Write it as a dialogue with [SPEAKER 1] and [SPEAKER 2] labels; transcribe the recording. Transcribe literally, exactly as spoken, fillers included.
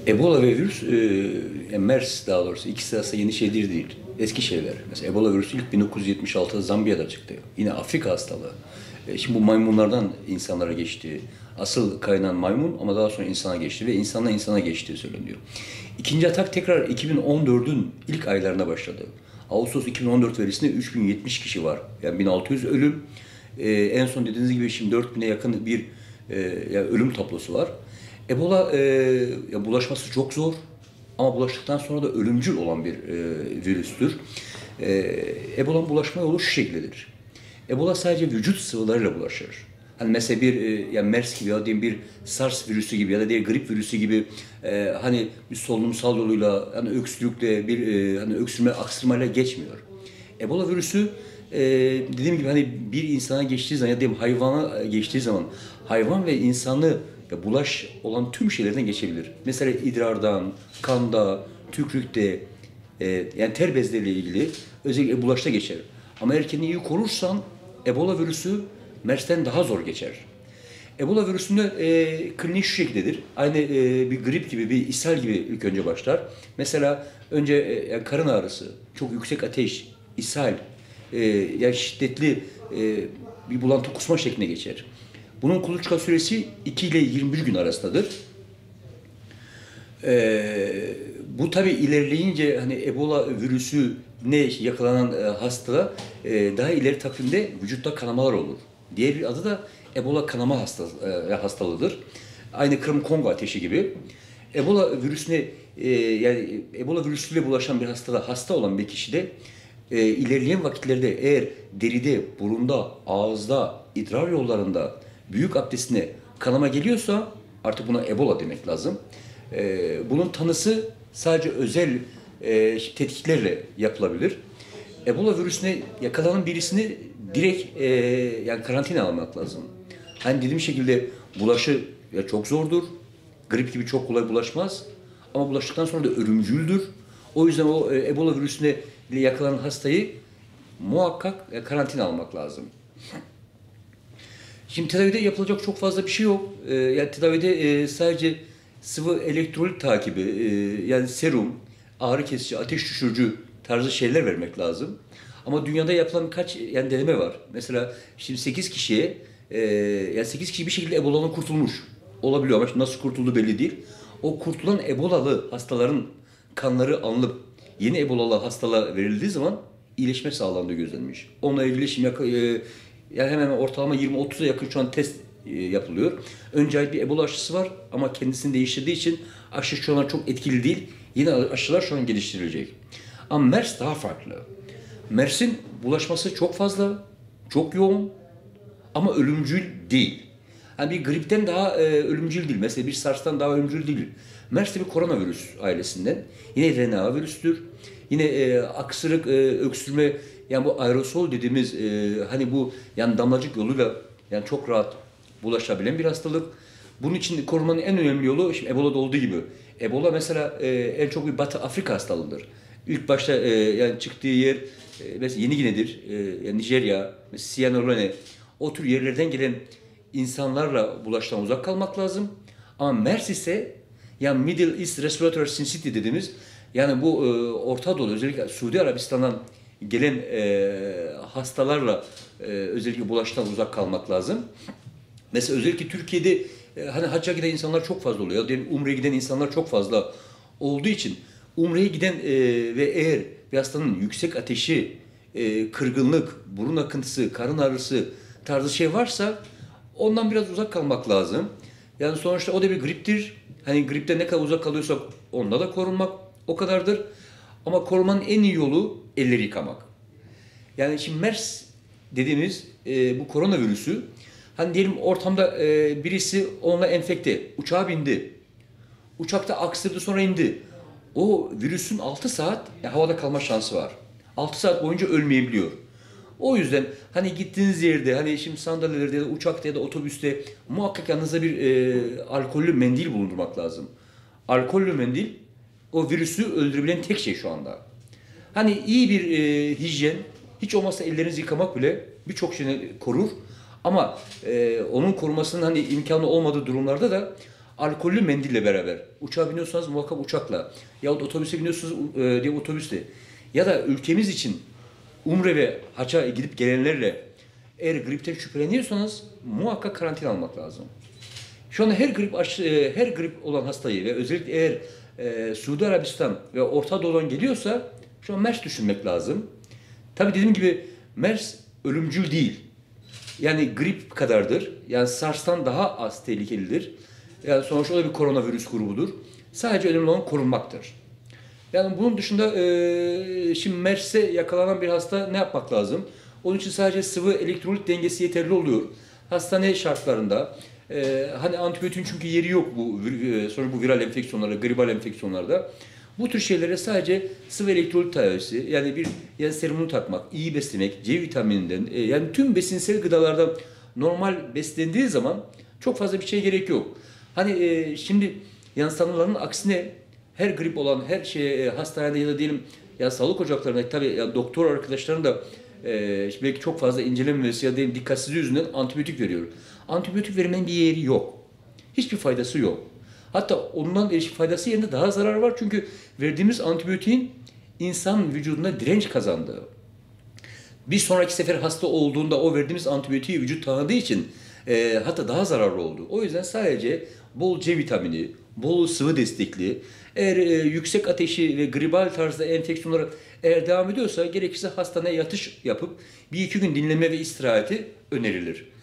[SPEAKER 1] Ebola ve virüs, e, yani MERS daha doğrusu ikisi aslında yeni şeyler değil. Eski şeyler. Mesela Ebola virüsü ilk bin dokuz yüz yetmiş altıda Zambiya'da çıktı. Yine Afrika hastalığı. E, şimdi bu maymunlardan insanlara geçti. Asıl kaynağı maymun ama daha sonra insana geçti ve insandan insana geçtiği söyleniyor. İkinci atak tekrar iki bin on dördün ilk aylarına başladı. Ağustos iki bin on dört verisinde üç bin yetmiş kişi var. Yani bin altı yüz ölüm. E, en son dediğiniz gibi şimdi dört bine yakın bir e, yani ölüm tablosu var. Ebola e, ya bulaşması çok zor ama bulaştıktan sonra da ölümcül olan bir e, virüstür. E, Ebola'nın bulaşma yolu şu şekildedir. Ebola sadece vücut sıvılarıyla bulaşır. Hani mesela bir e, yani MERS gibi ya diyelim bir SARS virüsü gibi ya da diğer grip virüsü gibi e, hani bir solunumsal yoluyla hani öksürükle bir e, hani öksürme aksırmayla geçmiyor. Ebola virüsü e, dediğim gibi hani bir insana geçtiği zaman ya diyelim hayvana geçtiği zaman hayvan ve insanı ya bulaş olan tüm şeylerden geçebilir. Mesela idrardan, kanda, tükrükte, e, yani ter bezleriyle ilgili özellikle bulaşta geçer. Ama eğer kendini iyi korursan Ebola virüsü MERS'ten daha zor geçer. Ebola virüsünde e, kliniği şu şekildedir. Aynı e, bir grip gibi, bir ishal gibi ilk önce başlar. Mesela önce e, yani karın ağrısı, çok yüksek ateş, ishal, e, yani şiddetli e, bir bulantı kusma şekline geçer. Bunun kuluçka süresi iki ile yirmi bir gün arasındadır. Ee, bu tabi ilerleyince hani Ebola virüsü ne yakalanan e, hasta e, daha ileri takvimde vücutta kanamalar olur. Diğer bir adı da Ebola kanama hasta, e, hastalığıdır. Aynı Kırım Kongo ateşi gibi. Ebola virüsüne e, yani Ebola virüsüyle bulaşan bir hastada hasta olan bir kişide e, ilerleyen vakitlerde eğer deride, burunda, ağızda, idrar yollarında büyük abdestine kanama geliyorsa artık buna Ebola demek lazım. Ee, bunun tanısı sadece özel e, tetkiklerle yapılabilir. Ebola virüsüne yakalanan birisini direkt e, yani karantina almak lazım. Hani dediğim şekilde bulaşı ya çok zordur. Grip gibi çok kolay bulaşmaz. Ama bulaştıktan sonra da ölümcüldür. O yüzden o e, Ebola virüsüne yakalanan hastayı muhakkak e, karantina almak lazım. Şimdi tedavide yapılacak çok fazla bir şey yok. Ee, yani tedavide e, sadece sıvı elektrolit takibi, e, yani serum, ağrı kesici, ateş düşürücü tarzı şeyler vermek lazım. Ama dünyada yapılan kaç yani deneme var. Mesela şimdi sekiz kişiye, e, yani sekiz kişi bir şekilde Ebola'dan kurtulmuş olabiliyor ama şimdi nasıl kurtulduğu belli değil. O kurtulan Ebola'lı hastaların kanları alınıp yeni Ebola'lı hastalığa verildiği zaman iyileşme sağlandığı gözlenmiş. Onunla ilgili şimdi e, yani hemen hemen ortalama yirmi otuza yakın şu an test e, yapılıyor. Önce ait bir Ebola aşısı var ama kendisini değiştirdiği için aşı şu an çok etkili değil. Yine aşılar şu an geliştirilecek. Ama MERS daha farklı. MERS'in bulaşması çok fazla, çok yoğun ama ölümcül değil. Yani bir gripten daha e, ölümcül değil. Mesela bir SARS'tan daha ölümcül değil. MERS de bir koronavirüs ailesinden. Yine R N A virüstür. Yine e, aksırık, e, öksürme, yani bu aerosol dediğimiz e, hani bu yani damlacık yoluyla yani çok rahat bulaşabilen bir hastalık. Bunun için korumanın en önemli yolu şimdi Ebola'da olduğu gibi. Ebola mesela e, en çok bir Batı Afrika hastalığıdır. İlk başta e, yani çıktığı yer e, mesela Yeni Gine'dir. E, yani Nijerya, Sierra Leone, o tür yerlerden gelen insanlarla bulaştan uzak kalmak lazım. Ama MERS ise yani Middle East Respiratory Syncytial dediğimiz yani bu e, Orta Doğu özellikle Suudi Arabistan'dan gelen e, hastalarla e, özellikle bulaştan uzak kalmak lazım. Mesela özellikle Türkiye'de e, hani hacca giden insanlar çok fazla oluyor. Diyelim Umre'ye giden insanlar çok fazla olduğu için Umre'ye giden e, ve eğer bir hastanın yüksek ateşi, e, kırgınlık, burun akıntısı, karın ağrısı tarzı şey varsa ondan biraz uzak kalmak lazım. Yani sonuçta o da bir griptir. Hani gripten ne kadar uzak kalıyorsak onunla da korunmak o kadardır. Ama korumanın en iyi yolu elleri yıkamak. Yani şimdi MERS dediğimiz e, bu koronavirüsü hani diyelim ortamda e, birisi onunla enfekte, uçağa bindi. Uçakta aksırdı sonra indi. O virüsün altı saat e, havada kalma şansı var. altı saat boyunca ölmeyebiliyor. O yüzden hani gittiğiniz yerde hani şimdi sandalyelerde ya da uçakta ya da otobüste muhakkak yanınızda bir e, alkollü mendil bulundurmak lazım. Alkollü mendil o virüsü öldürebilen tek şey şu anda. Hani iyi bir e, hijyen, hiç olmazsa ellerinizi yıkamak bile birçok şeyi korur. Ama e, onun korumasının hani imkanı olmadığı durumlarda da alkollü mendille beraber. Uçağa biniyorsanız muhakkak uçakla. Yahut otobüse biniyorsunuz e, diye otobüsle. Ya da ülkemiz için Umre ve Haç'a gidip gelenlerle eğer gripten şüpheleniyorsanız muhakkak karantina almak lazım. Şu anda her grip aşı, e, her grip olan hastayı ve özellikle eğer e, Suudi Arabistan ve Orta Doğu'dan geliyorsa şu an MERS düşünmek lazım. Tabii dediğim gibi MERS ölümcül değil. Yani grip kadardır. Yani SARS'tan daha az tehlikelidir. Yani sonuçta o da bir koronavirüs grubudur. Sadece önemli olan korunmaktır. Yani bunun dışında e, şimdi MERS'e yakalanan bir hasta ne yapmak lazım? Onun için sadece sıvı elektrolit dengesi yeterli oluyor. Hastane şartlarında e, hani antibiyotiğin çünkü yeri yok bu e, sonra bu viral enfeksiyonlarda, gribal enfeksiyonlarda. Bu tür şeylere sadece sıvı elektrolit tedavisi yani bir yani serumunu takmak, iyi beslemek, C vitamininden e, yani tüm besinsel gıdalardan normal beslendiği zaman çok fazla bir şeye gerek yok. Hani e, şimdi yani sanılanın aksine her grip olan her şeye e, hastanede ya da diyelim ya sağlık ocaklarında tabii ya doktor arkadaşların da e, belki çok fazla incelememesi ya da dikkatsizliği yüzünden antibiyotik veriyor. Antibiyotik vermenin bir yeri yok. Hiçbir faydası yok. Hatta ondan erişim faydası yerine daha zarar var. Çünkü verdiğimiz antibiyotiğin insan vücudunda direnç kazandığı. Bir sonraki sefer hasta olduğunda o verdiğimiz antibiyotiği vücut tanıdığı için e, hatta daha zararlı oldu. O yüzden sadece bol C vitamini, bol sıvı destekli, eğer e, yüksek ateşi ve gribal tarzda enfeksiyonlar eğer devam ediyorsa gerekirse hastaneye yatış yapıp bir iki gün dinlenme ve istirahati önerilir.